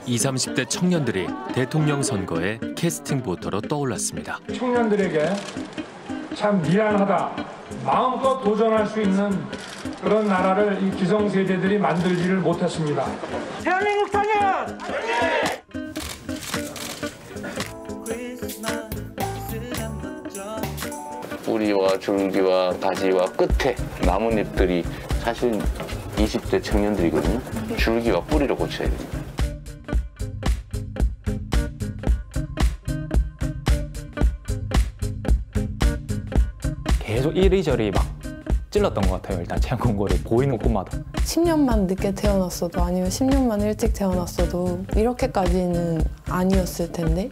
20, 30대 청년들이 대통령 선거에 캐스팅 보터로 떠올랐습니다. 청년들에게 참 미안하다, 마음껏 도전할 수 있는 그런 나라를 이 기성세대들이 만들지를 못했습니다. 대한민국 청년! 뿌리와 줄기와 가지와 끝에 나뭇잎들이 사실 20대 청년들이거든요. 줄기와 뿌리를 고쳐야 돼요. 계속 이리저리 막 찔렀던 것 같아요. 일단 체험 공고를 보이는 곳마다. 10년만 늦게 태어났어도 아니면 10년만 일찍 태어났어도 이렇게까지는 아니었을 텐데.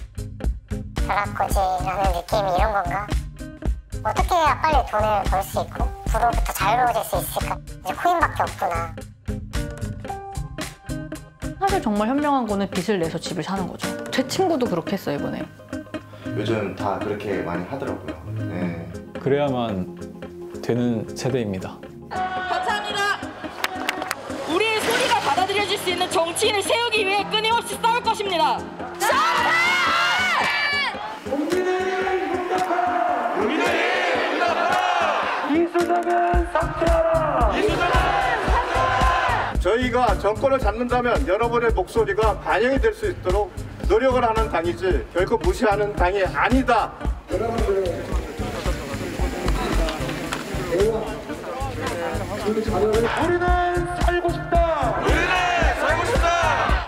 벼락거지라는 느낌이 이런 건가? 어떻게 해야 빨리 돈을 벌 수 있고 부로부터 자유로워질 수 있을까? 이제 코인밖에 없구나. 사실 정말 현명한 거는 빚을 내서 집을 사는 거죠. 제 친구도 그렇게 했어요, 이번에. 요즘 다 그렇게 많이 하더라고요. 네. 그래야만 되는 세대입니다. 감사합니다. 우리의 소리가 받아들여질 수 있는 정치인을 세우기 위해 끊임없이 싸울 것입니다. 이수정은 삭제하라! 저희가 정권을 잡는다면 여러분의 목소리가 반영이 될 수 있도록 노력을 하는 당이지 결코 무시하는 당이 아니다. 우리는 살고 싶다! 우리는 살고 싶다!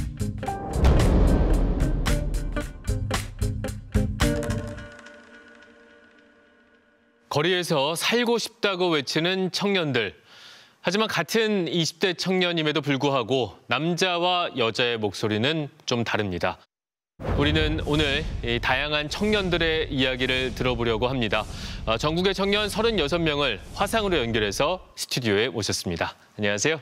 거리에서 살고 싶다고 외치는 청년들. 하지만 같은 20대 청년임에도 불구하고 남자와 여자의 목소리는 좀 다릅니다. 우리는 오늘 이 다양한 청년들의 이야기를 들어보려고 합니다. 전국의 청년 36명을 화상으로 연결해서 스튜디오에 모셨습니다. 안녕하세요.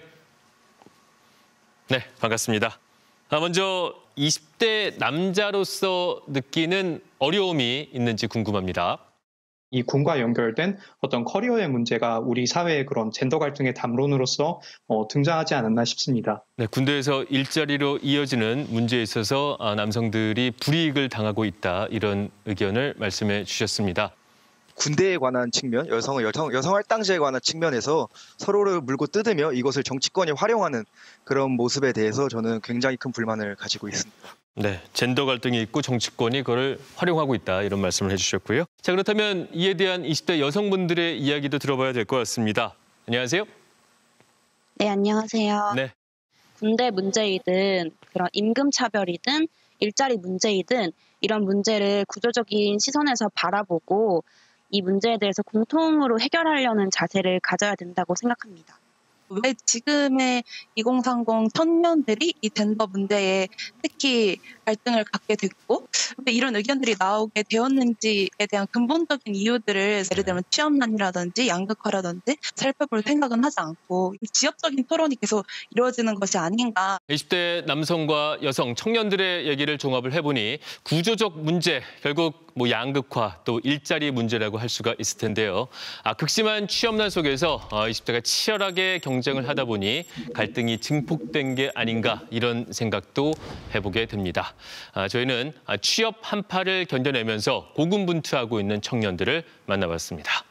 네, 반갑습니다. 먼저 20대 남자로서 느끼는 어려움이 있는지 궁금합니다. 이 군과 연결된 어떤 커리어의 문제가 우리 사회의 그런 젠더 갈등의 담론으로서 등장하지 않았나 싶습니다. 네, 군대에서 일자리로 이어지는 문제에 있어서 남성들이 불이익을 당하고 있다, 이런 의견을 말씀해 주셨습니다. 군대에 관한 측면, 여성 할당제에 관한 측면에서 서로를 물고 뜯으며 이것을 정치권이 활용하는 그런 모습에 대해서 저는 굉장히 큰 불만을 가지고 있습니다. 네, 젠더 갈등이 있고 정치권이 그걸 활용하고 있다, 이런 말씀을 해주셨고요. 자, 그렇다면 이에 대한 20대 여성분들의 이야기도 들어봐야 될 것 같습니다. 안녕하세요. 네, 안녕하세요. 네. 군대 문제이든 그런 임금 차별이든 일자리 문제이든 이런 문제를 구조적인 시선에서 바라보고 이 문제에 대해서 공통으로 해결하려는 자세를 가져야 된다고 생각합니다. 왜 지금의 2030 청년들이 이 젠더 문제에 특히 갈등을 갖게 됐고 왜 이런 의견들이 나오게 되었는지에 대한 근본적인 이유들을 예를 들면 취업난이라든지 양극화라든지 살펴볼 생각은 하지 않고 지역적인 토론이 계속 이루어지는 것이 아닌가. 20대 남성과 여성, 청년들의 얘기를 종합을 해보니 구조적 문제, 결국 양극화 또 일자리 문제라고 할 수가 있을 텐데요. 극심한 취업난 속에서 20대가 치열하게 경쟁을 하다 보니 갈등이 증폭된 게 아닌가, 이런 생각도 해보게 됩니다. 저희는 취업 한파를 견뎌내면서 고군분투하고 있는 청년들을 만나봤습니다.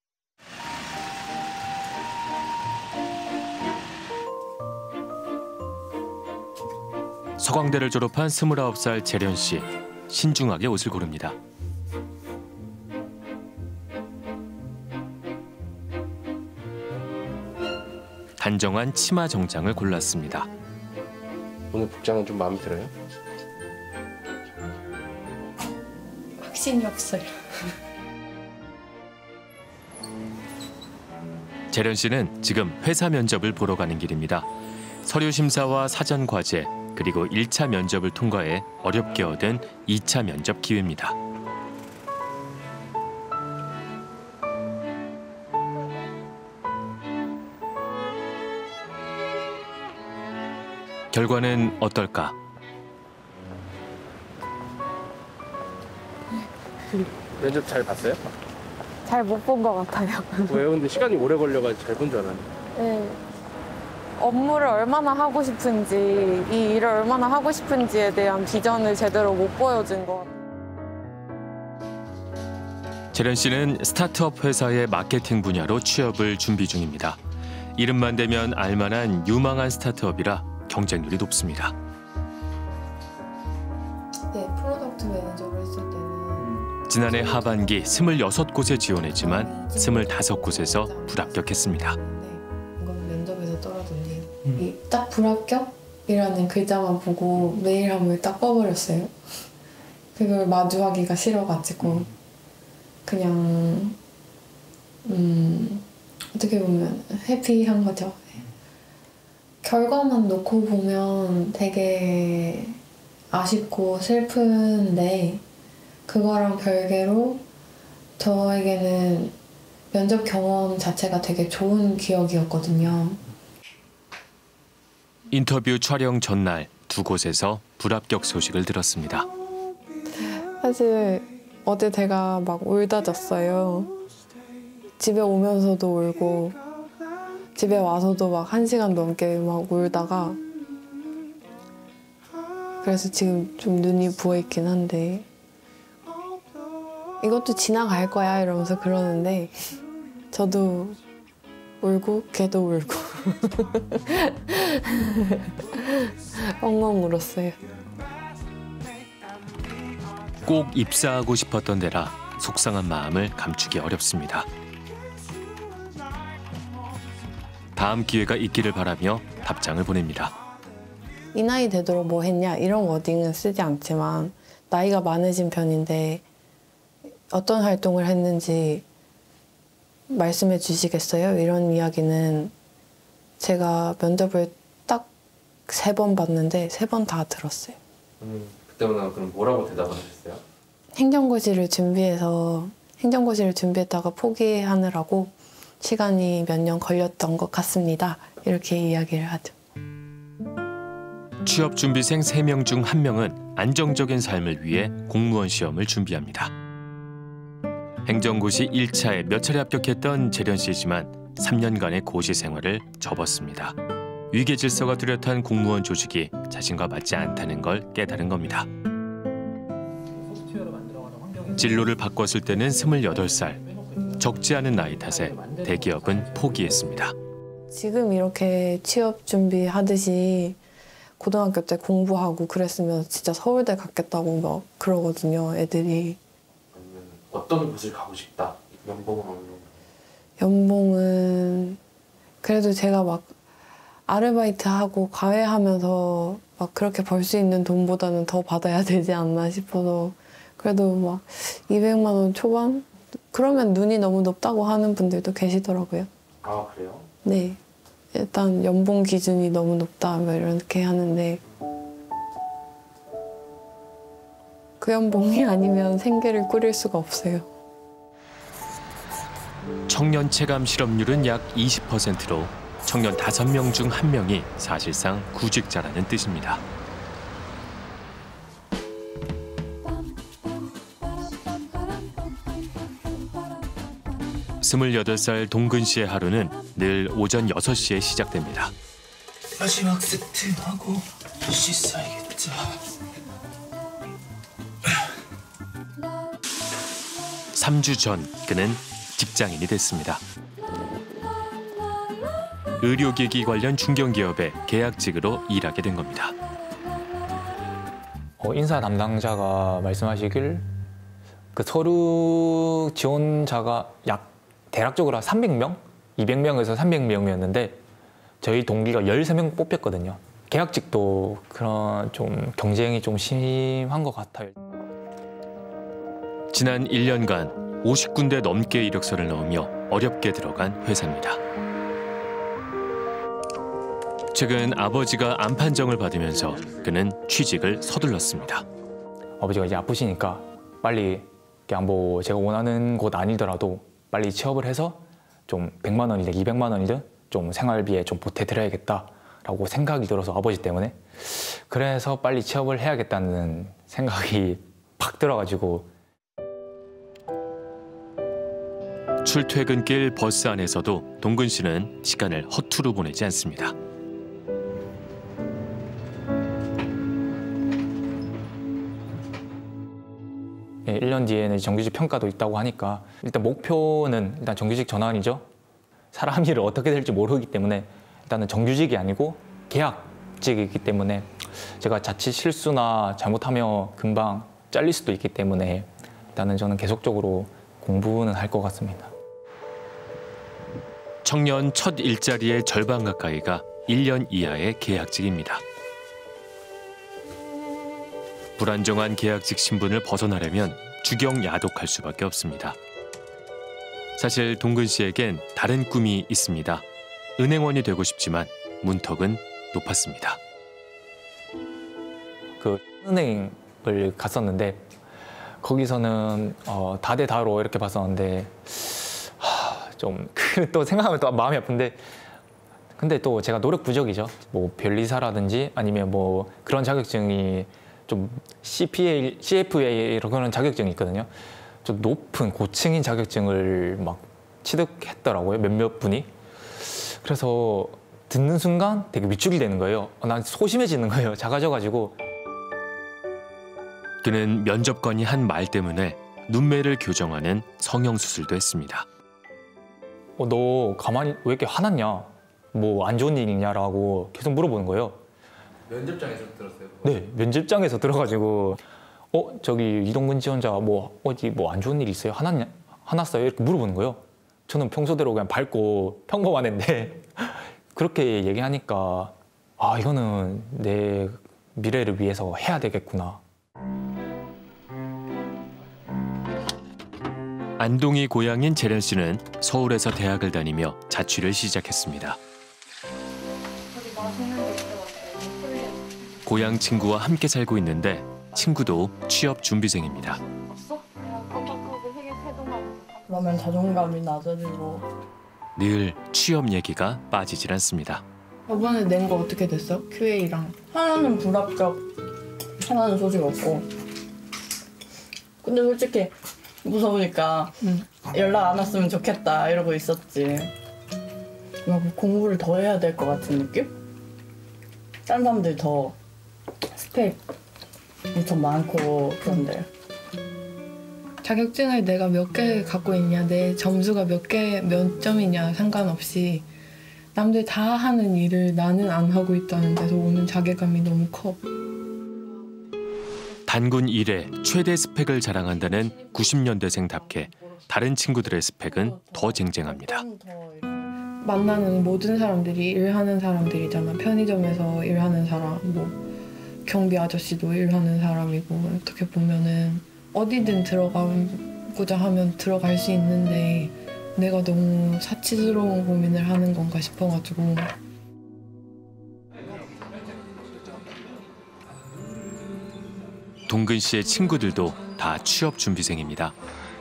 서강대를 졸업한 29살 재련 씨. 신중하게 옷을 고릅니다. 단정한 치마 정장을 골랐습니다. 오늘 복장은 좀 마음에 들어요? 확신이 없어요. 재련 씨는 지금 회사 면접을 보러 가는 길입니다. 서류 심사와 사전 과제, 그리고 1차 면접을 통과해 어렵게 얻은 2차 면접 기회입니다. 결과는 어떨까? 면접 잘 봤어요? 잘 못 본 것 같아요. 왜요? 근데 시간이 오래 걸려가지고 잘 본 줄 알았는데. 네. 업무를 얼마나 하고 싶은지, 이 일을 얼마나 하고 싶은지에 대한 비전을 제대로 못 보여준 것 같아요. 재련 씨는 스타트업 회사의 마케팅 분야로 취업을 준비 중입니다. 이름만 대면 알만한 유망한 스타트업이라 경쟁률이 높습니다. 네, 프로덕트 매니저로 했을 때는 지난해 하반기 26곳에 지원했지만 25곳에서 불합격했습니다. 이건 면접에서 떨어졌네요. 이 딱 불합격이라는 글자만 보고 메일함을 딱 꺼버렸어요. 그걸 마주하기가 싫어가지고 그냥 어떻게 보면 해피한 거죠. 결과만 놓고 보면 되게 아쉽고 슬픈데 그거랑 별개로 저에게는 면접 경험 자체가 되게 좋은 기억이었거든요. 인터뷰 촬영 전날 두 곳에서 불합격 소식을 들었습니다. 사실 어제 제가 막 울다 잤어요. 집에 오면서도 울고 집에 와서도 막 1시간 넘게 막 울다가 그래서 지금 좀 눈이 부어있긴 한데 이것도 지나갈 거야 이러면서 그러는데 저도 울고 걔도 울고 엉엉 울었어요. 꼭 입사하고 싶었던 데라 속상한 마음을 감추기 어렵습니다. 다음 기회가 있기를 바라며 답장을 보냅니다. 이 나이 되도록 뭐 했냐 이런 워딩은 쓰지 않지만 나이가 많으신 편인데 어떤 활동을 했는지 말씀해 주시겠어요? 이런 이야기는 제가 면접을 딱 3번 봤는데 3번 다 들었어요. 그때는 그럼 뭐라고 대답을 하셨어요? 행정고시를 준비했다가 포기하느라고 시간이 몇 년 걸렸던 것 같습니다. 이렇게 이야기를 하죠. 취업 준비생 3명 중 1명은 안정적인 삶을 위해 공무원 시험을 준비합니다. 행정고시 1차에 몇 차례 합격했던 재련 씨지만 3년간의 고시 생활을 접었습니다. 위계 질서가 뚜렷한 공무원 조직이 자신과 맞지 않다는 걸 깨달은 겁니다. 진로를 바꿨을 때는 28살. 적지 않은 나이 탓에 대기업은 포기했습니다. 지금 이렇게 취업 준비하듯이 고등학교 때 공부하고 그랬으면 진짜 서울대 갔겠다고 막 그러거든요, 애들이. 어떤 곳을 가고 싶다? 연봉은 어느 정도? 연봉은 그래도 제가 막 아르바이트하고 과외하면서 막 그렇게 벌 수 있는 돈보다는 더 받아야 되지 않나 싶어서 그래도 막 200만 원 초반? 그러면 눈이 너무 높다고 하는 분들도 계시더라고요. 아, 그래요? 네. 일단 연봉 기준이 너무 높다 뭐 이렇게 하는데 그 연봉이 아니면 생계를 꾸릴 수가 없어요. 청년 체감 실업률은 약 20%로 청년 5명 중 1명이 사실상 구직자라는 뜻입니다. 스물여덟 살 동근 씨의 하루는 늘 오전 6시에 시작됩니다. 마지막 세팅하고 씻어야겠다. 3주 전 그는 직장인이 됐습니다. 의료기기 관련 중견기업에 계약직으로 일하게 된 겁니다. 인사 담당자가 말씀하시길 그 서류 지원자가 약 대략적으로 300명? 200명에서 300명이었는데 저희 동기가 13명 뽑혔거든요. 계약직도 그런 좀 경쟁이 좀 심한 것 같아요. 지난 1년간 50군데 넘게 이력서를 넣으며 어렵게 들어간 회사입니다. 최근 아버지가 암 판정을 받으면서 그는 취직을 서둘렀습니다. 아버지가 이제 아프시니까 빨리 그냥 뭐 제가 원하는 곳 아니더라도 빨리 취업을 해서 좀 100만 원이든 200만 원이든 좀 생활비에 좀 보태드려야겠다라고 생각이 들어서 아버지 때문에 그래서 빨리 취업을 해야겠다는 생각이 팍 들어가지고 출퇴근길 버스 안에서도 동근 씨는 시간을 허투루 보내지 않습니다. 1년 뒤에는 정규직 평가도 있다고 하니까 일단 목표는 일단 정규직 전환이죠. 사람 일을 어떻게 될지 모르기 때문에 일단은 정규직이 아니고 계약직이기 때문에 제가 자칫 실수나 잘못하면 금방 잘릴 수도 있기 때문에 일단은 저는 계속적으로 공부는 할 것 같습니다. 청년 첫 일자리의 절반 가까이가 1년 이하의 계약직입니다. 불안정한 계약직 신분을 벗어나려면 주경 야독할 수밖에 없습니다. 사실 동근 씨에겐 다른 꿈이 있습니다. 은행원이 되고 싶지만 문턱은 높았습니다. 그 은행을 갔었는데 거기서는 다대다로 이렇게 봤었는데 좀 또 생각하면 또 마음이 아픈데 근데 또 제가 노력 부족이죠. 뭐 변리사라든지 아니면 뭐 그런 자격증이 좀 CFA 그런 자격증이 있거든요. 좀 높은 고층인 자격증을 막 취득했더라고요. 몇몇 분이. 그래서 듣는 순간 되게 밑줄이 되는 거예요. 난 소심해지는 거예요. 작아져가지고. 그는 면접관이 한 말 때문에 눈매를 교정하는 성형수술도 했습니다. 너 가만히 왜 이렇게 화났냐? 뭐 안 좋은 일 있냐라고 계속 물어보는 거예요. 면접장에서 들었어요? 네, 면접장에서 들어가지고 저기 이동근 지원자 뭐 어디 뭐 안 좋은 일 있어요? 화났어요? 이렇게 물어보는 거예요. 저는 평소대로 그냥 밝고 평범한 애인데 그렇게 얘기하니까 아 이거는 내 미래를 위해서 해야 되겠구나. 안동이 고향인 재련 씨는 서울에서 대학을 다니며 자취를 시작했습니다. 고향 친구와 함께 살고 있는데 친구도 취업 준비생입니다. 그러면 자존감이 낮아지고. 늘 취업 얘기가 빠지질 않습니다. 저번에 낸 거 어떻게 됐어? QA랑. 하나는 불합격, 하나는 소식 없고. 근데 솔직히 무서우니까 연락 안 왔으면 좋겠다 이러고 있었지. 막 공부를 더 해야 될 것 같은 느낌? 다른 사람들 더 스펙 엄청 많고 그런데. 자격증을 내가 몇 개 갖고 있냐, 내 점수가 몇 점이냐 상관없이 남들 다 하는 일을 나는 안 하고 있다는 데서 오는 자괴감이 너무 커. 단군 1회 최대 스펙을 자랑한다는 90년대생답게 다른 친구들의 스펙은 더 쟁쟁합니다. 만나는 모든 사람들이 일하는 사람들이잖아. 편의점에서 일하는 사람, 뭐 경비 아저씨도 일하는 사람이고 어떻게 보면은 어디든 들어가고자 하면 들어갈 수 있는데 내가 너무 사치스러운 고민을 하는 건가 싶어가지고. 동근 씨의 친구들도 다 취업 준비생입니다.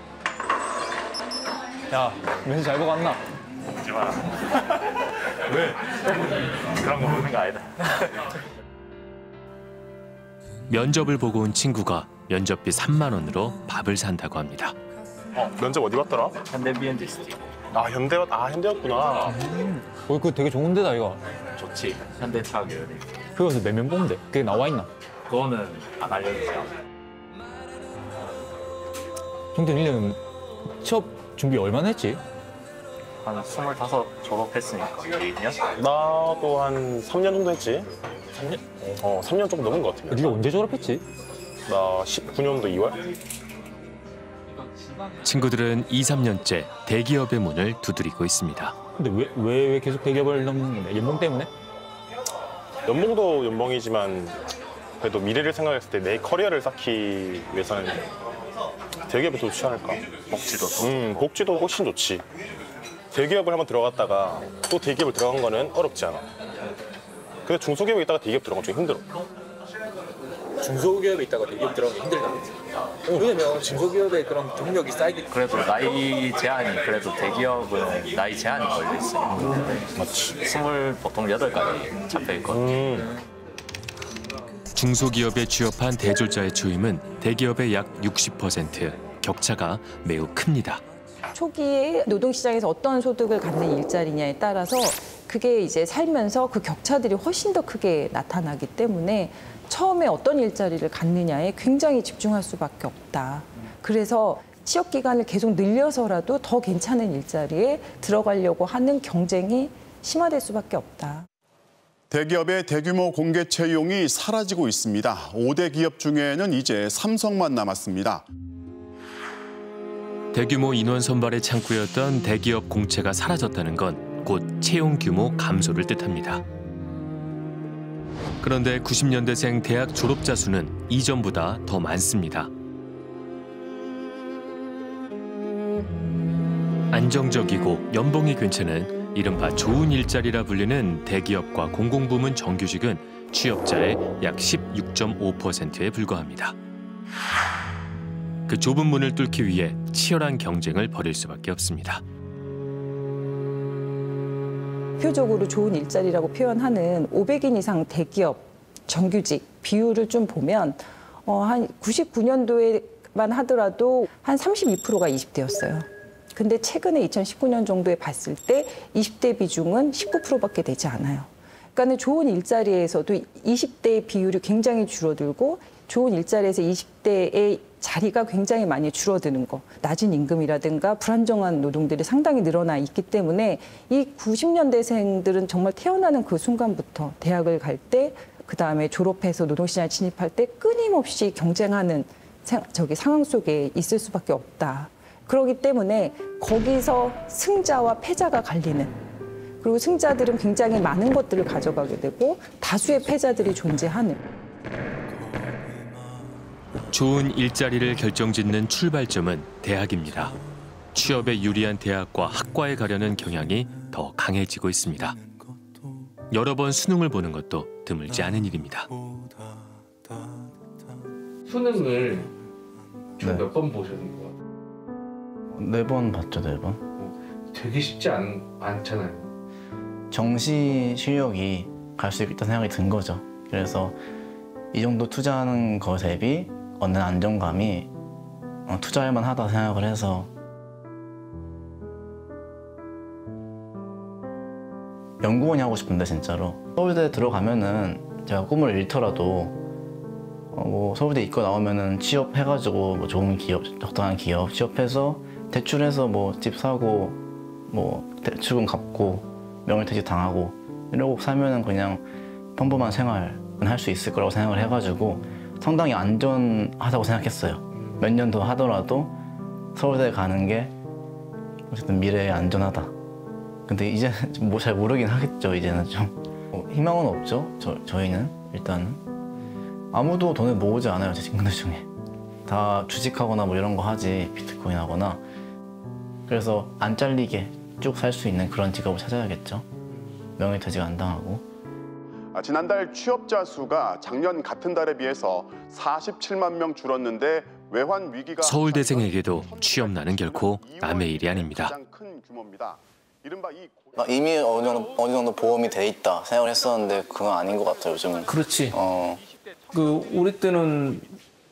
야, 면접 잘 보고 왔나? 먹지 마. 왜? 그런 거 보는 거 아니다. 면접을 보고 온 친구가 면접비 3만 원으로 밥을 산다고 합니다. 면접 어디 봤더라? 현대 비엔디스티. 현대였구나. 그거 되게 좋은 데다 이거. 좋지. 현대차 계열이. 그거서 몇 명 뽑는데? 그게 나와 있나? 그거는 안 알려주세요. 정태 니는 취업 준비 얼마나 했지? 한 25 졸업했으니까 2년? 나도 한 3년 정도 했지. 3년? 3년 좀 넘은 것 같아. 네가 언제 졸업했지? 나 19년도 2월? 친구들은 2, 3년째 대기업의 문을 두드리고 있습니다. 근데 왜 계속 대기업을 넘는 건데? 연봉 때문에? 연봉도 연봉이지만 그래도 미래를 생각했을 때 내 커리어를 쌓기 위해서는 대기업에 더 좋지 않을까? 복지도 복지도 훨씬 좋지. 대기업을 한번 들어갔다가 또 대기업을 들어간 거는 어렵지 않아. 근데 중소기업에 있다가 대기업 들어가면 좀 힘들어. 중소기업에 있다가 대기업 들어가면 힘들다. 왜냐면 중소기업에 그런 경력이 쌓이기. 그래도 나이 제한이 그래도 대기업은 나이 제한이 걸려 있어요. 맞지. 보통 8가지 잡혀 있거든. 중소기업에 취업한 대졸자의 초임은 대기업의 약 60%, 격차가 매우 큽니다. 초기에 노동시장에서 어떤 소득을 갖는 일자리냐에 따라서 그게 이제 살면서 그 격차들이 훨씬 더 크게 나타나기 때문에 처음에 어떤 일자리를 갖느냐에 굉장히 집중할 수밖에 없다. 그래서 취업 기간을 계속 늘려서라도 더 괜찮은 일자리에 들어가려고 하는 경쟁이 심화될 수밖에 없다. 대기업의 대규모 공개 채용이 사라지고 있습니다. 5대 기업 중에는 이제 삼성만 남았습니다. 대규모 인원 선발의 창구였던 대기업 공채가 사라졌다는 건 곧 채용 규모 감소를 뜻합니다. 그런데 90년대생 대학 졸업자 수는 이전보다 더 많습니다. 안정적이고 연봉이 괜찮은 이른바 좋은 일자리라 불리는 대기업과 공공부문 정규직은 취업자의 약 16.5%에 불과합니다. 그 좁은 문을 뚫기 위해 치열한 경쟁을 벌일 수밖에 없습니다. 대표적으로 좋은 일자리라고 표현하는 500인 이상 대기업 정규직 비율을 좀 보면 한 99년도에만 하더라도 한 32%가 20대였어요. 근데 최근에 2019년 정도에 봤을 때 20대 비중은 19%밖에 되지 않아요. 그러니까 좋은 일자리에서도 20대의 비율이 굉장히 줄어들고 좋은 일자리에서 20대의 자리가 굉장히 많이 줄어드는 거, 낮은 임금이라든가 불안정한 노동들이 상당히 늘어나 있기 때문에 이 90년대생들은 정말 태어나는 그 순간부터 대학을 갈 때, 그다음에 졸업해서 노동시장에 진입할 때 끊임없이 경쟁하는 상황 속에 있을 수밖에 없다. 그렇기 때문에 거기서 승자와 패자가 갈리는, 그리고 승자들은 굉장히 많은 것들을 가져가게 되고 다수의 패자들이 존재하는. 좋은 일자리를 결정짓는 출발점은 대학입니다. 취업에 유리한 대학과 학과에 가려는 경향이 더 강해지고 있습니다. 여러 번 수능을 보는 것도 드물지 않은 일입니다. 수능을 총 몇 번 보셨는 거예요? 4번 봤죠, 4번. 되게 쉽지 않잖아요. 정시 실력이 갈 수 있다는 생각이 든 거죠. 그래서 이 정도 투자하는 거 대비 얻는 안정감이 투자할 만하다 생각을 해서 연구원이 하고 싶은데 진짜로 서울대 들어가면은 제가 꿈을 잃더라도 뭐 서울대 이과 나오면은 취업해가지고 뭐 좋은 기업, 적당한 기업 취업해서 대출해서 뭐 집 사고 뭐 대출금 갚고 명예퇴직 당하고 이러고 살면은 그냥 평범한 생활은 할 수 있을 거라고 생각을 해가지고 상당히 안전하다고 생각했어요. 몇 년 더 하더라도 서울대 가는 게 어쨌든 미래에 안전하다. 근데 이제 뭐 잘 모르긴 하겠죠. 이제는 좀 희망은 없죠. 저희는 일단은 아무도 돈을 모으지 않아요. 제 친구들 중에 다 주식하거나 뭐 이런 거 하지, 비트코인 하거나. 그래서 안 잘리게 쭉 살 수 있는 그런 직업을 찾아야겠죠. 명예퇴직 안 당하고. 지난달 취업자 수가 작년 같은 달에 비해서 47만 명 줄었는데 외환 위기가 서울대생에게도 취업난은 결코 남의 일이 아닙니다. 가장 큰 규모입니다. 이른바 이미 어느 정도 보험이 돼 있다 생각을 했었는데 그건 아닌 것 같아요, 요즘은. 그렇지. 우리 때는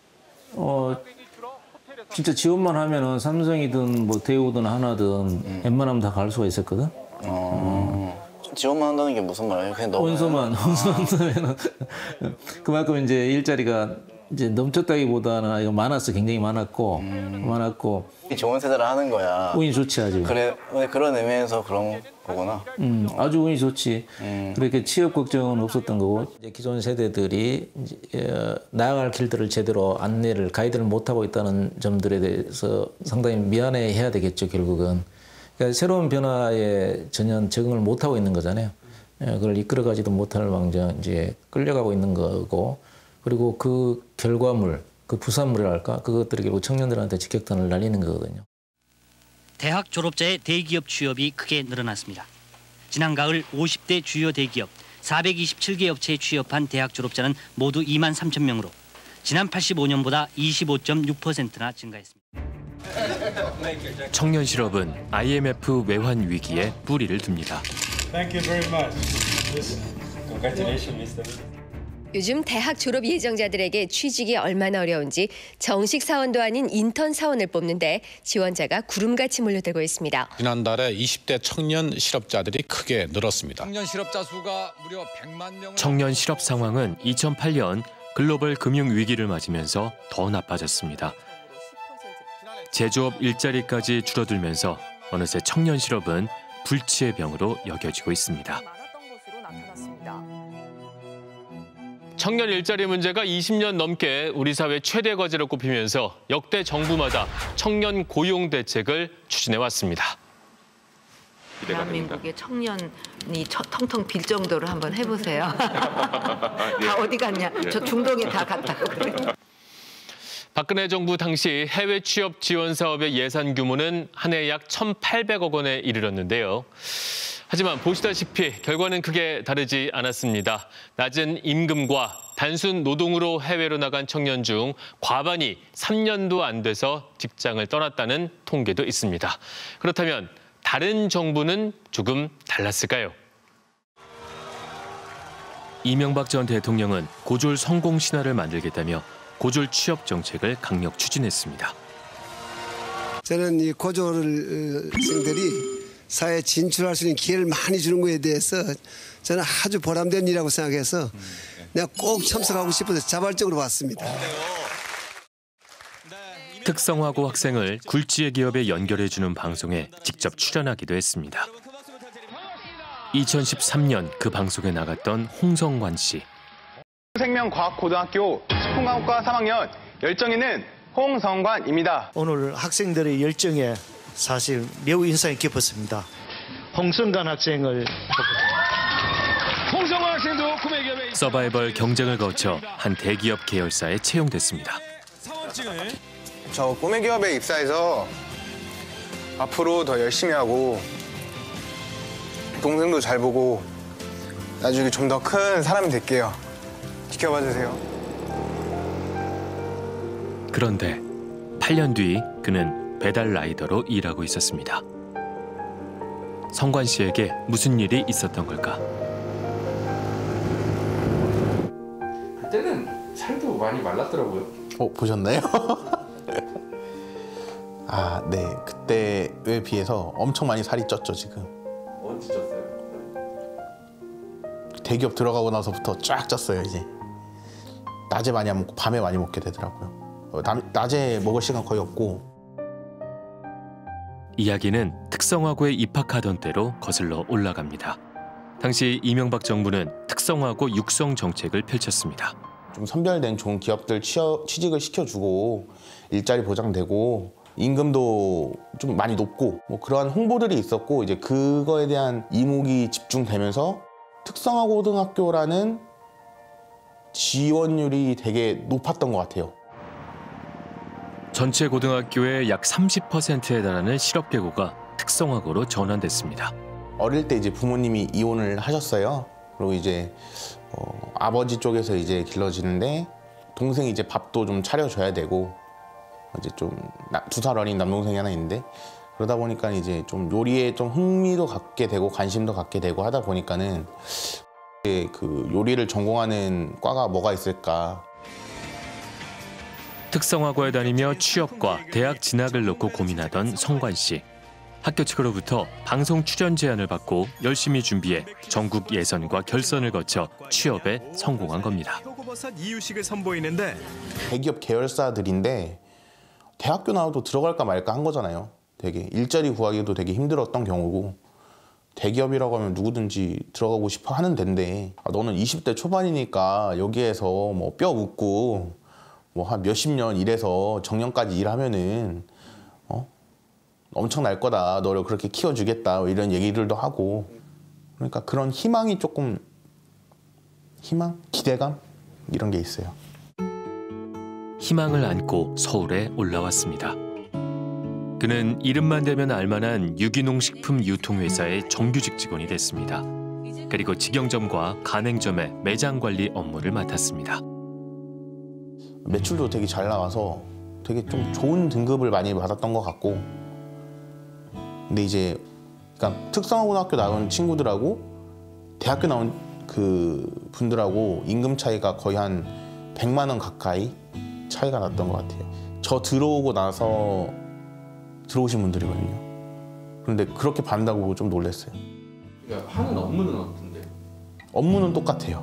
진짜 지원만 하면은 삼성이든 뭐 대우든 하나든 웬만하면 다 갈 수가 있었거든. 지원만 한다는 게 무슨 말이에요? 그냥 원서만 하면은 그만큼 이제 일자리가 이제 넘쳤다기보다는 이거 많았어, 굉장히 많았고. 좋은 세대를 하는 거야. 운이 좋지 아주. 그래, 그런 의미에서 그런 거구나. 아주 운이 좋지. 그렇게 취업 걱정은 없었던 거고. 이제 기존 세대들이 이제 나아갈 길들을 제대로 안내를 가이드를 못 하고 있다는 점들에 대해서 상당히 미안해해야 되겠죠, 결국은. 그러니까 새로운 변화에 전혀 적응을 못 하고 있는 거잖아요. 그걸 이끌어가지도 못할 망정 이제 끌려가고 있는 거고. 그리고 그 결과물, 그 부산물이랄까, 그것들이 결국 청년들한테 직격탄을 날리는 거거든요. 대학 졸업자의 대기업 취업이 크게 늘어났습니다. 지난 가을 50대 주요 대기업 427개 업체에 취업한 대학 졸업자는 모두 2만 3천 명으로 지난 85년보다 25.6%나 증가했습니다. 청년 실업은 IMF 외환 위기에 뿌리를 둡니다. Thank you very much. Congratulations, Mr. 요즘 대학 졸업 예정자들에게 취직이 얼마나 어려운지 정식 사원도 아닌 인턴 사원을 뽑는데 지원자가 구름같이 몰려들고 있습니다. 지난달에 20대 청년 실업자들이 크게 늘었습니다. 청년 실업자 수가 무려 100만 명을 청년 실업 상황은 2008년 글로벌 금융 위기를 맞으면서 더 나빠졌습니다. 제조업 일자리까지 줄어들면서 어느새 청년 실업은 불치의 병으로 여겨지고 있습니다. 청년 일자리 문제가 20년 넘게 우리 사회 최대 과제로 꼽히면서 역대 정부마다 청년 고용 대책을 추진해 왔습니다. 대한민국의 청년이 텅텅 빌 정도로 한번 해보세요. 다 어디 갔냐? 저 중동에 다 갔다고 그래요. 박근혜 정부 당시 해외 취업 지원 사업의 예산 규모는 한 해 약 1,800억 원에 이르렀는데요. 하지만 보시다시피 결과는 크게 다르지 않았습니다. 낮은 임금과 단순 노동으로 해외로 나간 청년 중 과반이 3년도 안 돼서 직장을 떠났다는 통계도 있습니다. 그렇다면 다른 정부는 조금 달랐을까요? 이명박 전 대통령은 고졸 성공 신화를 만들겠다며 고졸 취업 정책을 강력 추진했습니다. 저는 이 고졸생들이 사회에 진출할 수 있는 기회를 많이 주는 것에 대해서 저는 아주 보람된 일이라고 생각해서 내가 꼭 참석하고 싶어서 자발적으로 왔습니다. 특성화고 학생을 굴지의 기업에 연결해주는 방송에 직접 출연하기도 했습니다. 2013년 그 방송에 나갔던 홍성관 씨. 생명과학고등학교 식품과학과 3학년 열정이는 홍성관입니다. 오늘 학생들의 열정에 사실 매우 인상이 깊었습니다. 홍성관 학생을 홍성관 학생도 구매 기업에 서바이벌 경쟁을 거쳐 한 대기업 계열사에 채용됐습니다. 저 꿈의 기업에 입사해서 앞으로 더 열심히 하고 동생도 잘 보고 나중에 좀 더 큰 사람이 될게요. 지켜봐 주세요. 그런데 8년 뒤 그는 배달 라이더로 일하고 있었습니다. 성관 씨에게 무슨 일이 있었던 걸까? 그때는 살도 많이 말랐더라고요. 보셨나요? 아, 네. 그때에 비해서 엄청 많이 살이 쪘죠, 지금. 언제 쪘어요? 대기업 들어가고 나서부터 쫙 쪘어요, 이제. 낮에 많이 안 먹고 밤에 많이 먹게 되더라고요. 낮에 먹을 시간 거의 없고. 이야기는 특성화고에 입학하던 때로 거슬러 올라갑니다. 당시 이명박 정부는 특성화고 육성 정책을 펼쳤습니다. 좀 선별된 좋은 기업들 취직을 시켜주고 일자리 보장되고 임금도 좀 많이 높고 뭐 그러한 홍보들이 있었고 이제 그거에 대한 이목이 집중되면서 특성화고등학교라는 지원율이 되게 높았던 것 같아요. 전체 고등학교의 약 30%에 달하는 실업계고가 특성화고로 전환됐습니다. 어릴 때 이제 부모님이 이혼을 하셨어요. 그리고 이제 아버지 쪽에서 이제 길러지는데 동생이 이제 밥도 좀 차려줘야 되고 이제 좀 2살 어린 남동생이 하나 있는데 그러다 보니까 이제 좀 요리에 좀 흥미도 갖게 되고 관심도 갖게 되고 하다 보니까는 그 요리를 전공하는 과가 뭐가 있을까. 특성화고에 다니며 취업과 대학 진학을 놓고 고민하던 성관 씨. 학교 측으로부터 방송 출연 제안을 받고 열심히 준비해 전국 예선과 결선을 거쳐 취업에 성공한 겁니다. 표고버섯 이유식을 선보이는데 대기업 계열사들인데 대학교 나와도 들어갈까 말까 한 거잖아요. 되게 일자리 구하기도 되게 힘들었던 경우고 대기업이라고 하면 누구든지 들어가고 싶어 하는 데인데 너는 20대 초반이니까 여기에서 뭐 뼈 묻고 뭐 한 몇십 년 일해서 정년까지 일하면은 엄청날 거다. 너를 그렇게 키워주겠다. 뭐 이런 얘기들도 하고 그러니까 그런 희망이 조금 희망? 기대감? 이런 게 있어요. 희망을 안고 서울에 올라왔습니다. 그는 이름만 대면 알만한 유기농 식품 유통회사의 정규직 직원이 됐습니다. 그리고 직영점과 가맹점의 매장 관리 업무를 맡았습니다. 매출도 되게 잘 나와서 되게 좀 좋은 등급을 많이 받았던 것 같고 근데 이제 그러니까 특성화고등학교 나온 친구들하고 대학교 나온 그 분들하고 임금 차이가 거의 한 100만 원 가까이 차이가 났던 것 같아요. 저 들어오고 나서 들어오신 분들이거든요. 그런데 그렇게 받는다고 좀 놀랐어요. 그러니까 하는 업무는 어떤데? 업무는 똑같아요.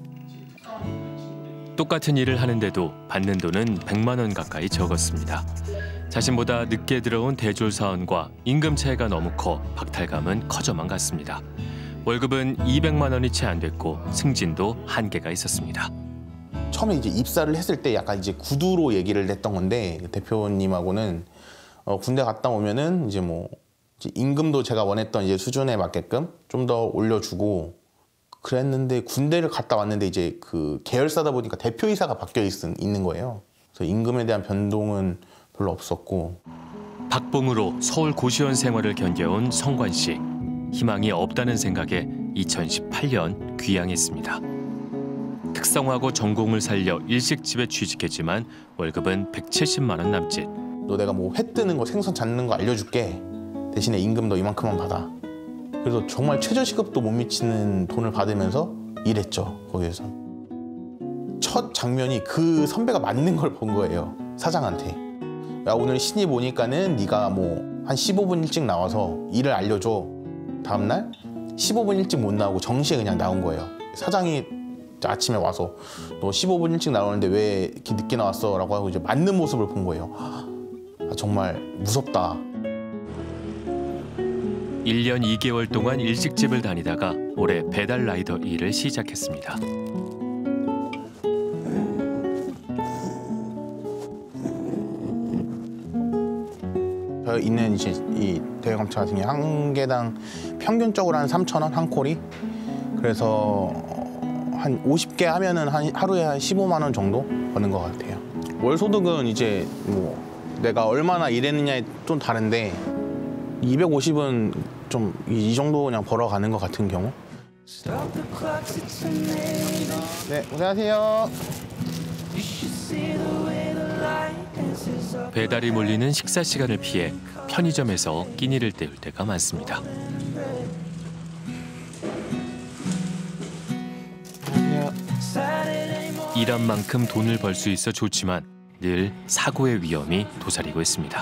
똑같은 일을 하는데도 받는 돈은 100만 원 가까이 적었습니다. 자신보다 늦게 들어온 대졸 사원과 임금 차이가 너무 커 박탈감은 커져만 갔습니다. 월급은 200만 원이 채 안 됐고 승진도 한계가 있었습니다. 처음에 이제 입사를 했을 때 약간 이제 구두로 얘기를 했던 건데 대표님하고는 군대 갔다 오면은 이제 뭐 이제 임금도 제가 원했던 이제 수준에 맞게끔 좀 더 올려주고 그랬는데 군대를 갔다 왔는데 이제 그 계열사다 보니까 대표이사가 바뀌어 있는 거예요. 그래서 임금에 대한 변동은 별로 없었고. 박봉으로 서울 고시원 생활을 견뎌온 성관 씨. 희망이 없다는 생각에 2018년 귀향했습니다. 특성화고 전공을 살려 일식집에 취직했지만 월급은 170만 원 남짓. 너 내가 뭐 회 뜨는 거 생선 잡는 거 알려줄게. 대신에 임금 너 이만큼만 받아. 그래서 정말 최저시급도 못 미치는 돈을 받으면서 일했죠, 거기에서. 첫 장면이 그 선배가 맞는 걸 본 거예요, 사장한테. 야, 오늘 신입 오니까는 네가 뭐 한 15분 일찍 나와서 일을 알려줘. 다음날 15분 일찍 못 나오고 정시에 그냥 나온 거예요. 사장이 아침에 와서 너 15분 일찍 나오는데 왜 이렇게 늦게 나왔어? 라고 하고 이제 맞는 모습을 본 거예요. 아, 정말 무섭다. 1년 2개월 동안 일식집을 다니다가 올해 배달 라이더 일을 시작했습니다. 저희 있는 이제 이 대형감차 같은 게 한 개당 평균적으로 한 3,000원 한 콜이. 그래서 한 50개 하면은 하루에 한 15만 원 정도 버는 것 같아요. 월 소득은 이제 뭐 내가 얼마나 일했느냐에 좀 다른데 250은 좀 이 정도 그냥 벌어가는 것 같은 경우. 네, 고생하세요. 배달이 몰리는 식사 시간을 피해 편의점에서 끼니를 때울 때가 많습니다. 일한 만큼 돈을 벌 수 있어 좋지만 늘 사고의 위험이 도사리고 있습니다.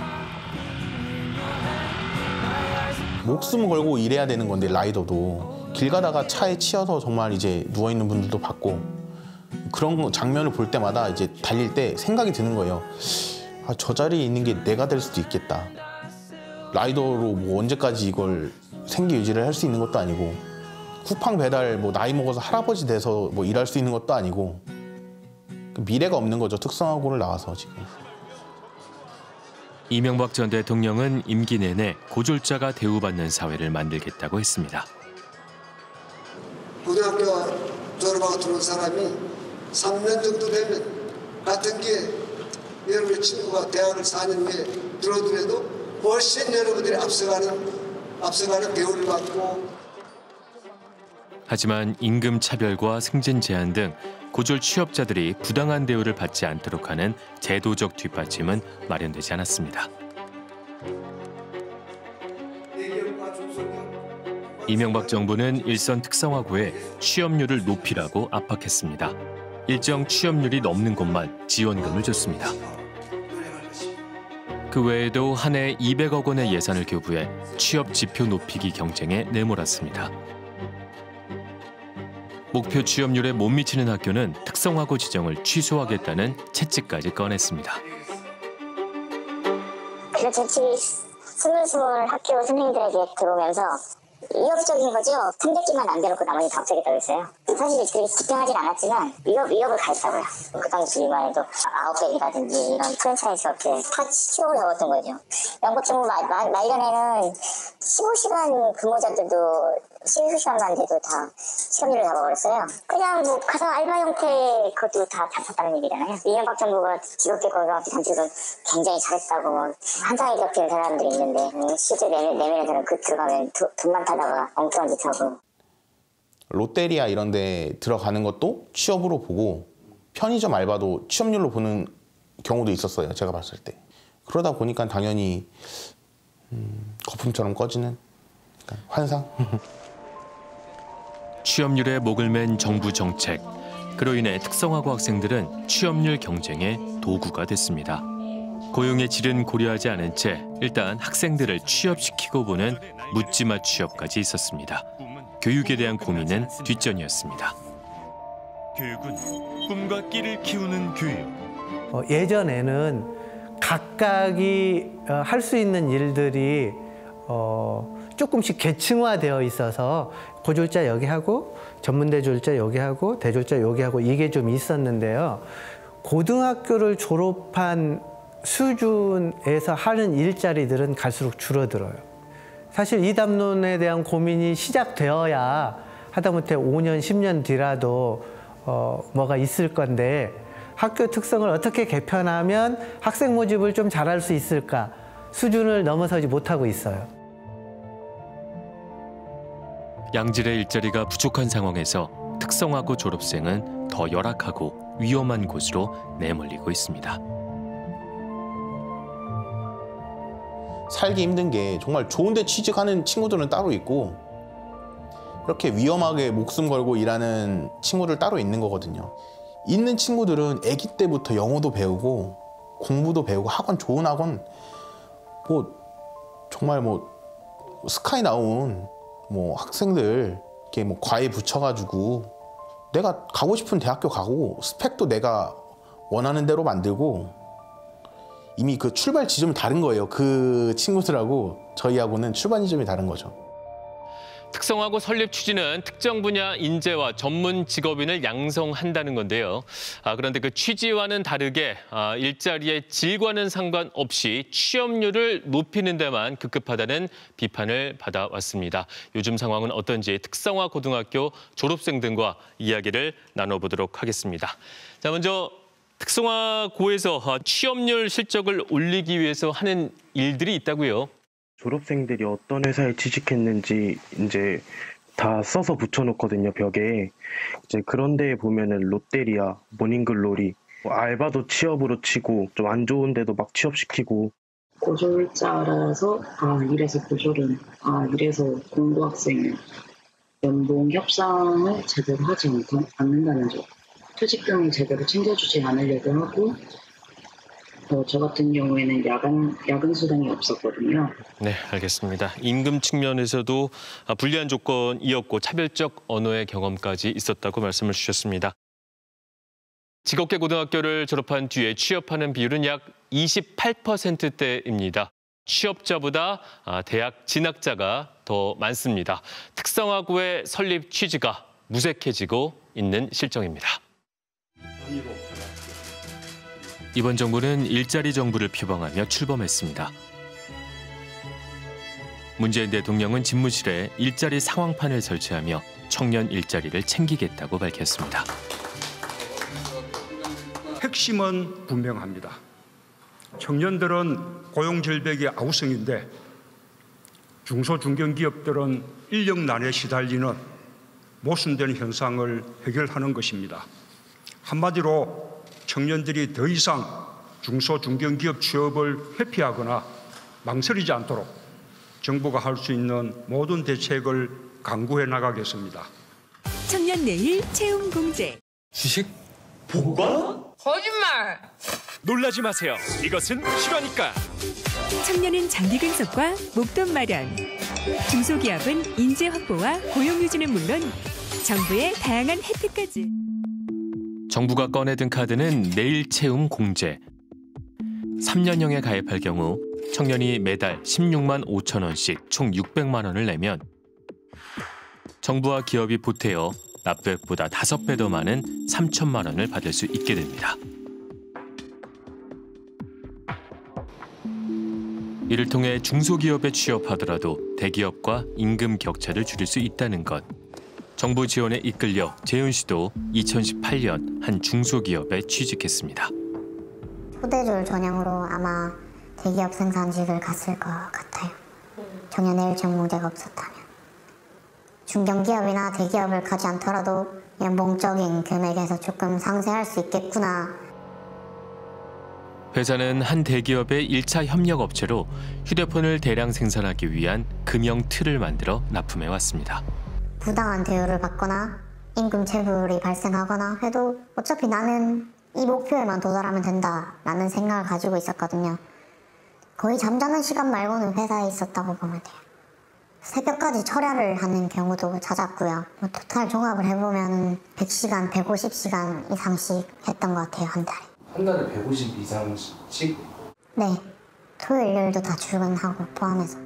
목숨 걸고 일해야 되는 건데 라이더도 길 가다가 차에 치여서 정말 이제 누워 있는 분들도 봤고 그런 장면을 볼 때마다 이제 달릴 때 생각이 드는 거예요. 아, 저 자리에 있는 게 내가 될 수도 있겠다. 라이더로 뭐 언제까지 이걸 생계 유지를 할 수 있는 것도 아니고 쿠팡 배달 뭐 나이 먹어서 할아버지 돼서 뭐 일할 수 있는 것도 아니고 미래가 없는 거죠. 특성화고를 나와서 지금. 이명박 전 대통령은 임기 내내 고졸자가 대우받는 사회를 만들겠다고 했습니다. 고등학교 졸업하고 들어온 사람이 3년 정도 되면 같은 기회에 여러분의 친구가 대학을 4년 후에 들어오더라도 훨씬 여러분들이 앞서가는 대우를 받고. 하지만 임금 차별과 승진 제한 등 고졸 취업자들이 부당한 대우를 받지 않도록 하는 제도적 뒷받침은 마련되지 않았습니다. 이명박 정부는 일선 특성화고에 취업률을 높이라고 압박했습니다. 일정 취업률이 넘는 곳만 지원금을 줬습니다. 그 외에도 한 해 200억 원의 예산을 교부해 취업 지표 높이기 경쟁에 내몰았습니다. 목표 취업률에 못 미치는 학교는 특성화고 지정을 취소하겠다는 채찍까지 꺼냈습니다. 그 채찍이 스물스물 학교 선생님들에게 들어오면서 위협적인 거죠. 선택지만 남겨놓고 나머지 다 없애겠다고 했어요. 사실 그게 집행하진 않았지만 위협을 가했다고요. 그 당시만 해도 아웃백이라든지 이런 프랜차이즈 업체 다 취업을 넣었던 거죠. 영국 정부 말년에는 15시간 근무자들도 12시간만 돼도 다 취업률을 잡아버렸어요. 그냥 뭐 가서 알바 형태 그것도 다 잡혔다는 얘기잖아요. 이명박 정부가 지역계 고등학교 단축을 굉장히 잘했다고 한상이 겪은 사람들이 있는데 실제 내면에서는 그 들어가면 돈만 타다가 엉뚱한 짓 하고. 롯데리아 이런 데 들어가는 것도 취업으로 보고 편의점 알바도 취업률로 보는 경우도 있었어요. 제가 봤을 때. 그러다 보니까 당연히 거품처럼 꺼지는 환상? 취업률에 목을 맨 정부 정책. 그로 인해 특성화고 학생들은 취업률 경쟁의 도구가 됐습니다. 고용의 질은 고려하지 않은 채 일단 학생들을 취업시키고 보는 묻지마 취업까지 있었습니다. 교육에 대한 고민은 뒷전이었습니다. 교육은 꿈과 끼를 키우는 교육. 예전에는 각각이 할 수 있는 일들이 조금씩 계층화되어 있어서 고졸자 여기 하고 전문대졸자 여기 하고 대졸자 여기 하고 이게 좀 있었는데요. 고등학교를 졸업한 수준에서 하는 일자리들은 갈수록 줄어들어요. 사실 이 담론에 대한 고민이 시작되어야 하다못해 5년, 10년 뒤라도 뭐가 있을 건데 학교 특성을 어떻게 개편하면 학생 모집을 좀 잘할 수 있을까 수준을 넘어서지 못하고 있어요. 양질의 일자리가 부족한 상황에서 특성화고 졸업생은 더 열악하고 위험한 곳으로 내몰리고 있습니다. 살기 힘든 게 정말 좋은 데 취직하는 친구들은 따로 있고 이렇게 위험하게 목숨 걸고 일하는 친구들 따로 있는 거거든요. 있는 친구들은 아기 때부터 영어도 배우고 공부도 배우고 학원 좋은 학원 정말 스카이 나온 학생들 이렇게 과외 붙여가지고 내가 가고 싶은 대학교 가고 스펙도 내가 원하는 대로 만들고 이미 그 출발 지점이 다른 거예요. 그 친구들하고 저희하고는 출발 지점이 다른 거죠. 특성화고 설립 취지는 특정 분야 인재와 전문 직업인을 양성한다는 건데요. 그런데 그 취지와는 다르게 일자리의 질과는 상관없이 취업률을 높이는 데만 급급하다는 비판을 받아왔습니다. 요즘 상황은 어떤지 특성화 고등학교 졸업생 등과 이야기를 나눠보도록 하겠습니다. 자, 먼저 특성화고에서 취업률 실적을 올리기 위해서 하는 일들이 있다고요. 졸업생들이 어떤 회사에 취직했는지 이제 다 써서 붙여놓거든요, 벽에. 이제 그런 데에 보면은 롯데리아, 모닝글로리, 알바도 취업으로 치고 좀 안 좋은 데도 막 취업시키고. 고졸자라서 이래서 고졸은 이래서 공부학생은 연봉 협상을 제대로 하지 않는다는 점. 퇴직금을 제대로 챙겨주지 않으려고 하고 저 같은 경우에는 야근 수당이 없었거든요. 네, 알겠습니다. 임금 측면에서도 불리한 조건이었고 차별적 언어의 경험까지 있었다고 말씀을 주셨습니다. 직업계 고등학교를 졸업한 뒤에 취업하는 비율은 약 28%대입니다. 취업자보다 대학 진학자가 더 많습니다. 특성화고의 설립 취지가 무색해지고 있는 실정입니다. 이번 정부는 일자리 정부를 표방하며 출범했습니다. 문재인 대통령은 집무실에 일자리 상황판을 설치하며 청년 일자리를 챙기겠다고 밝혔습니다. 핵심은 분명합니다. 청년들은 고용 절벽의 아우성인데 중소중견기업들은 인력난에 시달리는 모순된 현상을 해결하는 것입니다. 한마디로 청년들이 더 이상 중소중견기업 취업을 회피하거나 망설이지 않도록 정부가 할 수 있는 모든 대책을 강구해 나가겠습니다. 청년 내일 채용 공제. 주식 복권? 거짓말! 놀라지 마세요. 이것은 실화니까. 청년은 장기 근속과 목돈 마련. 중소기업은 인재 확보와 고용 유지는 물론 정부의 다양한 혜택까지. 정부가 꺼내든 카드는 내일 채움 공제. 3년형에 가입할 경우 청년이 매달 16만 5천 원씩 총 600만 원을 내면 정부와 기업이 보태어 납부액보다 5배 더 많은 3천만 원을 받을 수 있게 됩니다. 이를 통해 중소기업에 취업하더라도 대기업과 임금 격차를 줄일 수 있다는 것. 정부 지원에 이끌려 재윤 씨도 2018년 한 중소기업에 취직했습니다. 초대졸 전형으로 아마 대기업 생산직을 갔을 것 같아요. 전혀 내일 채용 공제가 없었다면. 중견기업이나 대기업을 가지 않더라도 연봉적인 금액에서 조금 상쇄할 수 있겠구나. 회사는 한 대기업의 1차 협력 업체로 휴대폰을 대량 생산하기 위한 금형 틀을 만들어 납품해 왔습니다. 부당한 대우를 받거나 임금 체불이 발생하거나 해도 어차피 나는 이 목표에만 도달하면 된다라는 생각을 가지고 있었거든요. 거의 잠자는 시간 말고는 회사에 있었다고 보면 돼요. 새벽까지 철야를 하는 경우도 잦았고요. 토탈 종합을 해보면 100시간, 150시간 이상씩 했던 것 같아요, 한 달에. 한 달에 150 이상씩? 네. 토요일, 일요일도 다 출근하고 포함해서.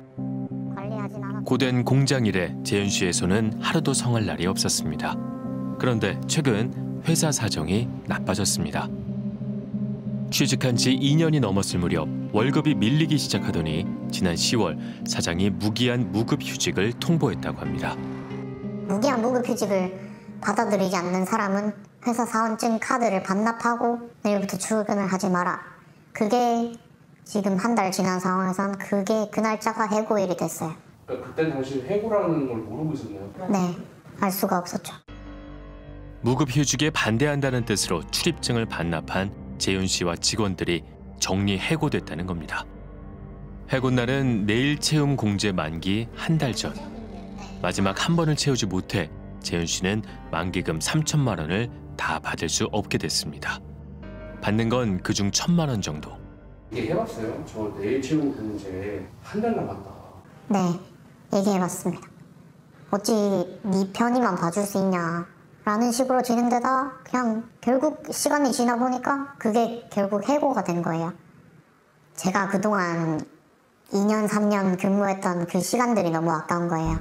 고된 공장 일에 재윤 씨의 손은 하루도 성할 날이 없었습니다. 그런데 최근 회사 사정이 나빠졌습니다. 취직한 지 2년이 넘었을 무렵 월급이 밀리기 시작하더니 지난 10월 사장이 무기한 무급휴직을 통보했다고 합니다. 무기한 무급휴직을 받아들이지 않는 사람은 회사 사원증 카드를 반납하고 내일부터 출근을 하지 마라. 그게 지금 한 달 지난 상황에선 그게 그 날짜가 해고일이 됐어요. 그러니까 그때 당시 해고라는 걸 모르고 있었나요? 네, 알 수가 없었죠. 무급휴직에 반대한다는 뜻으로 출입증을 반납한 재윤 씨와 직원들이 정리 해고됐다는 겁니다. 해고날은 내일 채움 공제 만기 한 달 전. 마지막 한 번을 채우지 못해 재윤 씨는 만기금 3천만 원을 다 받을 수 없게 됐습니다. 받는 건 그중 1,000만 원 정도. 얘기해봤어요? 저 내일 채움 공제 한 달 남았다. 네, 얘기해봤습니다. 어찌 네 편의만 봐줄 수 있냐 라는 식으로 진행되다 그냥 결국 시간이 지나 보니까 그게 결국 해고가 된 거예요. 제가 그동안 2년, 3년 근무했던 그 시간들이 너무 아까운 거예요.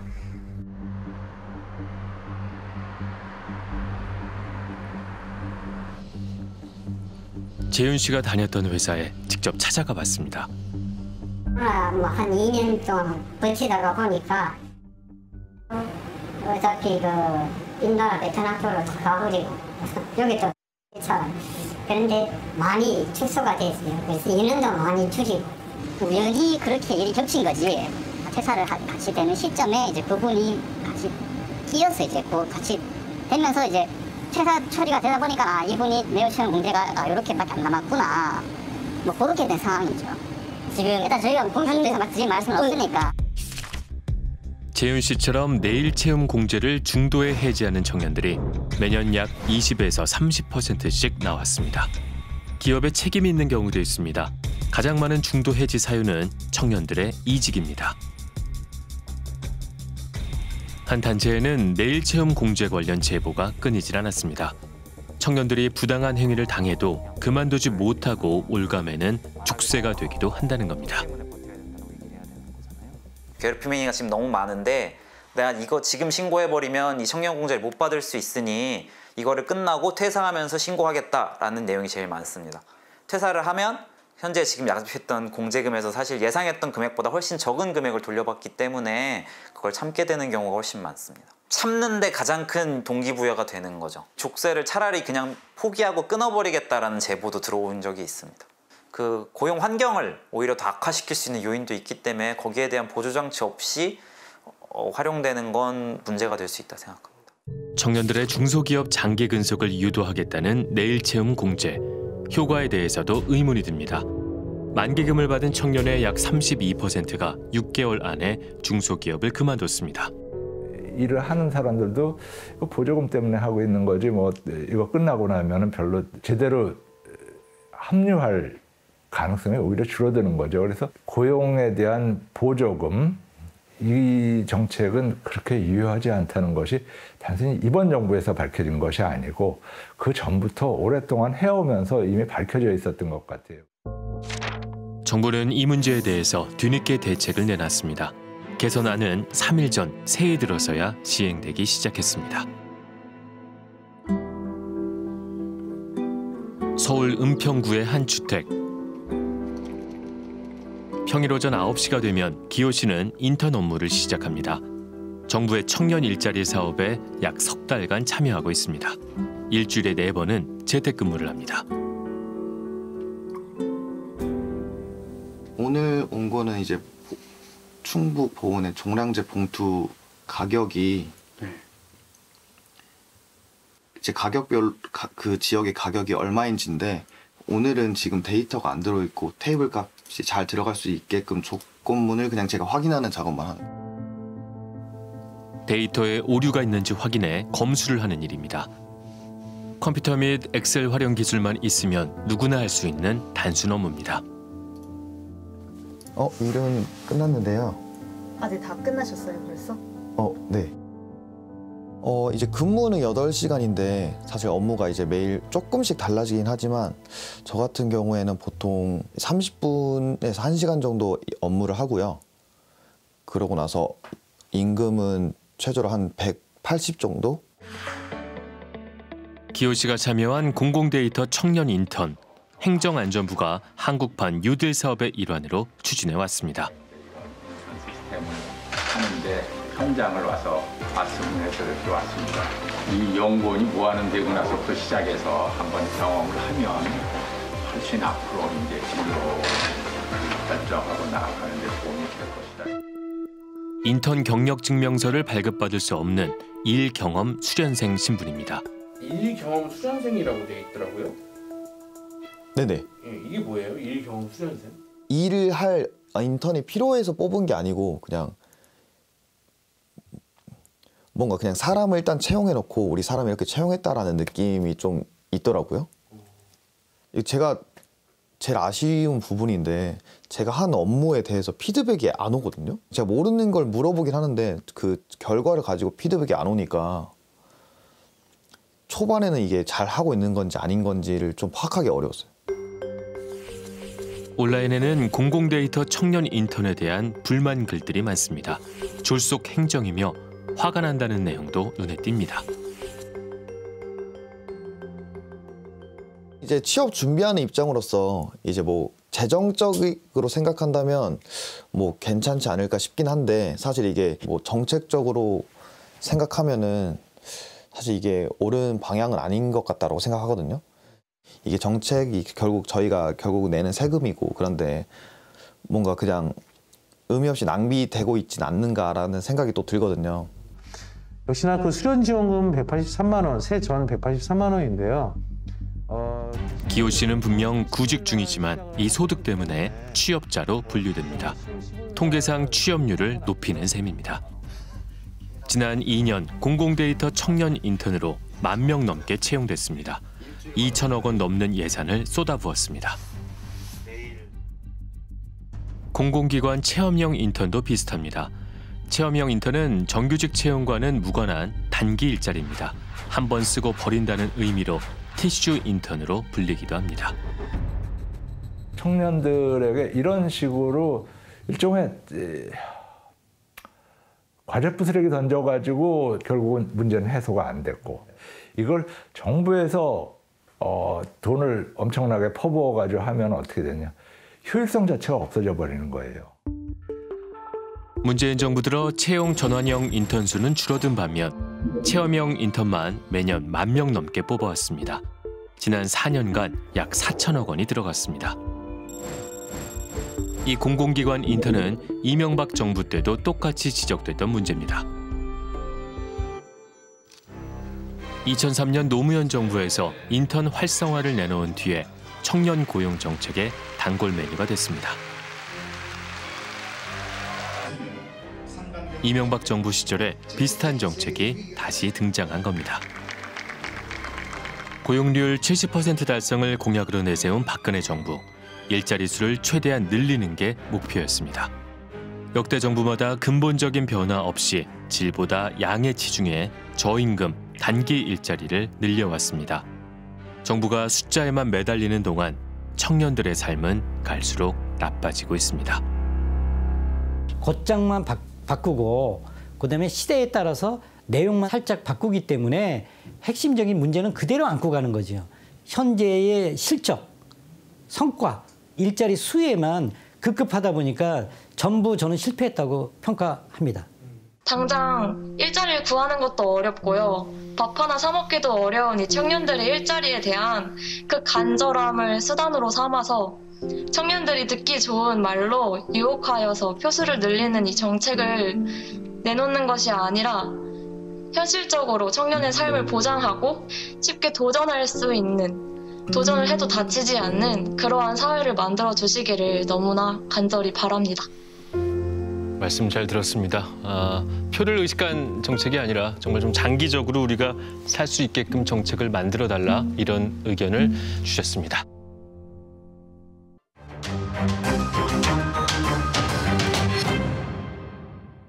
재윤 씨가 다녔던 회사에 직접 찾아가 봤습니다. 한 2년 동안 버티다가 보니까 어차피 인도나 베트남 쪽으로 가버리고 여기 또 그런데 많이 축소가 됐어요. 그래서 인원도 많이 줄이고 우연히 그렇게 일이 겹친 거지. 퇴사를 같이 되는 시점에 이제 그분이 같이 끼어서 이제 같이 되면서 이제 퇴사 처리가 되다 보니까 이분이 내일 채용 공제가 이렇게밖에 안 남았구나. 뭐 그렇게 된 상황이죠. 지금 일단 저희가 공평대에서 막 드릴 말씀은 없으니까. 재윤 씨처럼 내일 채움 공제를 중도에 해지하는 청년들이 매년 약 20에서 30%씩 나왔습니다. 기업에 책임이 있는 경우도 있습니다. 가장 많은 중도 해지 사유는 청년들의 이직입니다. 한 단체에는 내일 채움 공제 관련 제보가 끊이질 않았습니다. 청년들이 부당한 행위를 당해도 그만두지 못하고 올가매는 죽새가 되기도 한다는 겁니다. 괴롭힘 행위가 지금 너무 많은데 내가 이거 지금 신고해버리면 이 청년공제를 못 받을 수 있으니 이거를 끝나고 퇴사하면서 신고하겠다라는 내용이 제일 많습니다. 퇴사를 하면 현재 지금 약속했던 공제금에서 사실 예상했던 금액보다 훨씬 적은 금액을 돌려받기 때문에 그걸 참게 되는 경우가 훨씬 많습니다. 참는데 가장 큰 동기부여가 되는 거죠. 족쇄를 차라리 그냥 포기하고 끊어버리겠다라는 제보도 들어온 적이 있습니다. 그 고용 환경을 오히려 더 악화시킬 수 있는 요인도 있기 때문에 거기에 대한 보조장치 없이 활용되는 건 문제가 될 수 있다 생각합니다. 청년들의 중소기업 장기 근속을 유도하겠다는 내일 채움 공제. 효과에 대해서도 의문이 듭니다. 만기금을 받은 청년의 약 32%가 6개월 안에 중소기업을 그만뒀습니다. 일을 하는 사람들도 보조금 때문에 하고 있는 거지 뭐 이거 끝나고 나면은 별로 제대로 합류할 가능성이 오히려 줄어드는 거죠. 그래서 고용에 대한 보조금 이 정책은 그렇게 유효하지 않다는 것이 단순히 이번 정부에서 밝혀진 것이 아니고 그 전부터 오랫동안 해오면서 이미 밝혀져 있었던 것 같아요. 정부는 이 문제에 대해서 뒤늦게 대책을 내놨습니다. 개선안은 3일 전 새해 들어서야 시행되기 시작했습니다. 서울 은평구의 한 주택. 평일 오전 9시가 되면 기호 씨는 인턴 업무를 시작합니다. 정부의 청년 일자리 사업에 약 석 달간 참여하고 있습니다. 일주일에 4번은 재택근무를 합니다. 오늘 온 거는 이제 충북 보은의 종량제 봉투 가격이 이제 가격별 그 지역의 가격이 얼마인지인데 오늘은 지금 데이터가 안 들어있고 테이블 값이 잘 들어갈 수 있게끔 조건문을 그냥 제가 확인하는 작업만 하는 거예요. 데이터에 오류가 있는지 확인해 검수를 하는 일입니다. 컴퓨터 및 엑셀 활용 기술만 있으면 누구나 할 수 있는 단순 업무입니다. 일은 끝났는데요. 네, 다 끝나셨어요, 벌써? 네. 이제 근무는 8시간인데 사실 업무가 이제 매일 조금씩 달라지긴 하지만 저 같은 경우에는 보통 30분에서 1시간 정도 업무를 하고요. 그러고 나서 임금은 최저로 한 180 정도? 기호 씨가 참여한 공공데이터 청년 인턴, 행정안전부가 한국판 뉴딜 사업의 일환으로 추진해 왔습니다. 시스템을 하는데 현장을 와서 말씀을 해서 이렇게 왔습니다. 이 연구원이 뭐 하는 되고 나서부터 시작해서 한번 경험을 하면 훨씬 앞으로 이제 진로 결정하고 나아가는 데 도움이 될 것이다. 인턴 경력 증명서를 발급받을 수 없는 일 경험 수련생 신분입니다. 일 경험 수련생이라고 돼 있더라고요. 네네. 이게 뭐예요? 일 경험 수련생? 일을 할 인턴이 필요해서 뽑은 게 아니고 그냥 뭔가 그냥 사람을 일단 채용해놓고 우리 사람을 이렇게 채용했다라는 느낌이 좀 있더라고요. 제가 제일 아쉬운 부분인데 제가 한 업무에 대해서 피드백이 안 오거든요. 제가 모르는 걸 물어보긴 하는데 그 결과를 가지고 피드백이 안 오니까 초반에는 이게 잘 하고 있는 건지 아닌 건지를 좀 파악하기 어려웠어요. 온라인에는 공공데이터 청년 인턴에 대한 불만 글들이 많습니다. 졸속 행정이며 화가 난다는 내용도 눈에 띕니다. 이제 취업 준비하는 입장으로서 이제 뭐 재정적으로 생각한다면 뭐 괜찮지 않을까 싶긴 한데 사실 이게 뭐 정책적으로 생각하면은 사실 이게 옳은 방향은 아닌 것 같다고 생각하거든요. 이게 정책이 결국 저희가 결국 내는 세금이고 그런데 뭔가 그냥 의미 없이 낭비되고 있진 않는가라는 생각이 또 들거든요. 역시나 그 수련지원금 183만 원, 세전 183만 원인데요. 기호 씨는 분명 구직 중이지만 이 소득 때문에 취업자로 분류됩니다. 통계상 취업률을 높이는 셈입니다. 지난 2년 공공데이터 청년 인턴으로 10,000명 넘게 채용됐습니다. 2천억 원 넘는 예산을 쏟아부었습니다. 공공기관 체험형 인턴도 비슷합니다. 체험형 인턴은 정규직 채용과는 무관한 단기 일자리입니다. 한 번 쓰고 버린다는 의미로 티슈 인턴으로 불리기도 합니다. 청년들에게 이런 식으로 일종의 과제부 쓰레기 던져가지고 결국은 문제는 해소가 안 됐고 이걸 정부에서 돈을 엄청나게 퍼부어가지고 하면 어떻게 되냐. 효율성 자체가 없어져 버리는 거예요. 문재인 정부 들어 채용 전환형 인턴 수는 줄어든 반면 체험형 인턴만 매년 10,000명 넘게 뽑아왔습니다. 지난 4년간 약 4천억 원이 들어갔습니다. 이 공공기관 인턴은 이명박 정부 때도 똑같이 지적됐던 문제입니다. 2003년 노무현 정부에서 인턴 활성화를 내놓은 뒤에 청년 고용 정책의 단골 메뉴가 됐습니다. 이명박 정부 시절에 비슷한 정책이 다시 등장한 겁니다. 고용률 70% 달성을 공약으로 내세운 박근혜 정부. 일자리 수를 최대한 늘리는 게 목표였습니다. 역대 정부마다 근본적인 변화 없이 질보다 양에 치중해 저임금, 단기 일자리를 늘려왔습니다. 정부가 숫자에만 매달리는 동안 청년들의 삶은 갈수록 나빠지고 있습니다. 곧장만 바꾸고 그다음에 시대에 따라서 내용만 살짝 바꾸기 때문에 핵심적인 문제는 그대로 안고 가는 거죠. 현재의 실적, 성과, 일자리 수에만 급급하다 보니까 전부 저는 실패했다고 평가합니다. 당장 일자리를 구하는 것도 어렵고요. 밥 하나 사 먹기도 어려운 이 청년들의 일자리에 대한 그 간절함을 수단으로 삼아서 청년들이 듣기 좋은 말로 유혹하여서 표수를 늘리는 이 정책을 내놓는 것이 아니라 현실적으로 청년의 삶을 보장하고 쉽게 도전할 수 있는, 도전을 해도 다치지 않는 그러한 사회를 만들어 주시기를 너무나 간절히 바랍니다. 말씀 잘 들었습니다. 표를 의식한 정책이 아니라 정말 좀 장기적으로 우리가 살 수 있게끔 정책을 만들어달라 이런 의견을 주셨습니다.